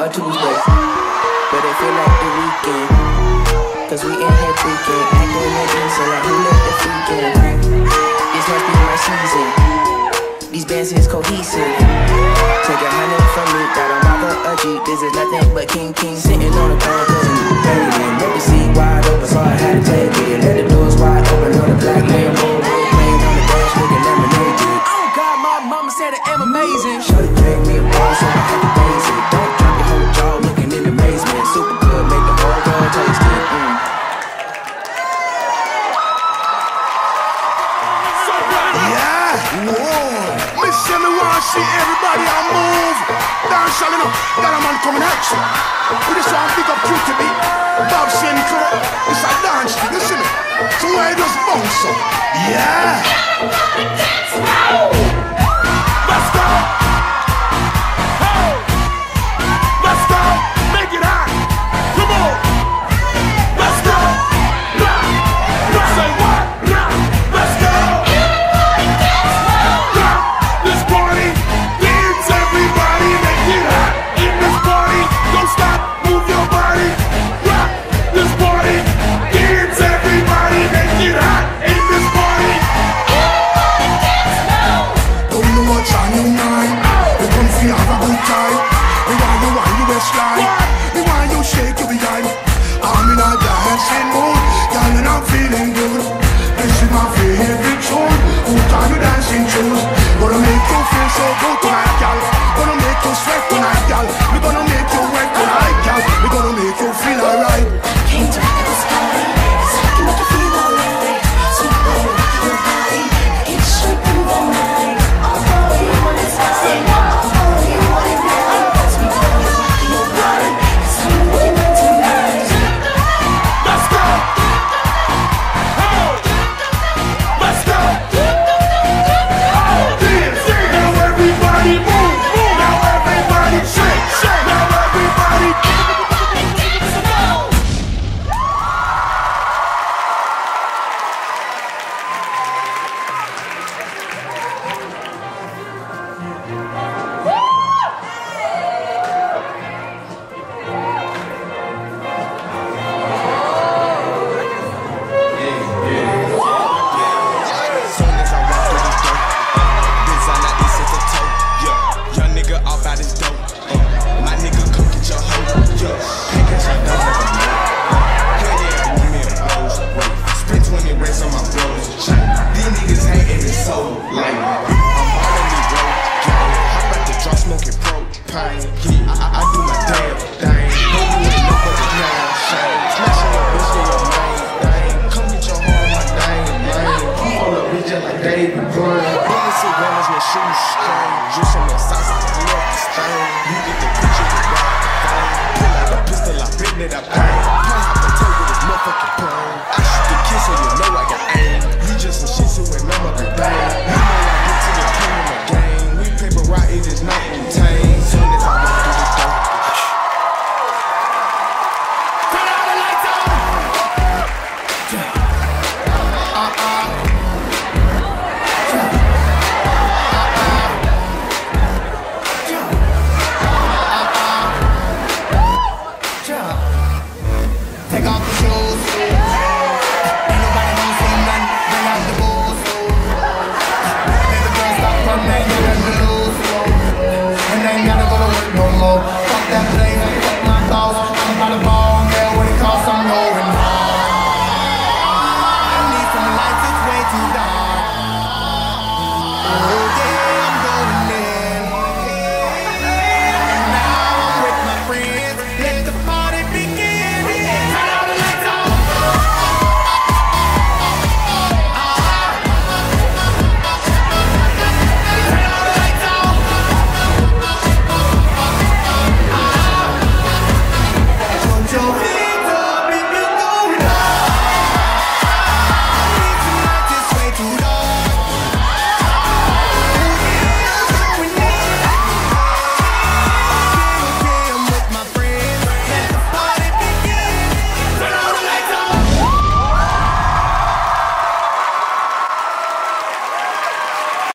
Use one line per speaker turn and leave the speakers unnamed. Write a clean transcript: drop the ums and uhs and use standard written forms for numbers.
on Tuesday, but it feel like the weekend. Cause we in here tweaking, acting like innocent, like who let the freak in? This must be my season. These bands is cohesive. Take 100 from me, got on Baba a Jeep. This is nothing but King sitting on the throne, cause I'm baby. Let the seat wide open, so I had to take it. Let the doors wide open on the black Lambo. Playing on the dash, looking lemonade. Oh God, my mama said I am amazing. Shorty gave me a ball, so I had to raise it. Don't drop your whole jaw, looking in amazement. Super good, make the whole world taste it.
See everybody I move. Dance all enough. Got a man coming at you. With this one big up QTB. Bob Sinclair. It's a dance thing, you see me? So why it just bounce up? Yeah. Let's go. Hey. Let's go. Make it hot. Come on. Let's go. Say what? Let's go. This party. Everybody make it hot in this party. Don't stop, move your body. Rock this party. Dance, everybody make it hot in this party. Don't know what's on your mind. We come for have a good time. We want you best line. We want you shake your behind. I'm in a dancing mood, girl, and I'm feeling good. This is my favorite tune. Good time to dancing shoes. Gonna make you feel so good tonight, girl. Gonna make you sweat tonight, girl. We gonna make you wet tonight, girl. We gonna make you feel alright.
Came to the sky, cause I can make you feel alright. So you better rock your body, get straight through the night. Oh, you want it fast, oh, you want it now. So you better rock your body, cause I'm really meant tonight.
Let's go! Oh! Let's go! Oh, dance! Now everybody move! Now everybody shake! Now everybody...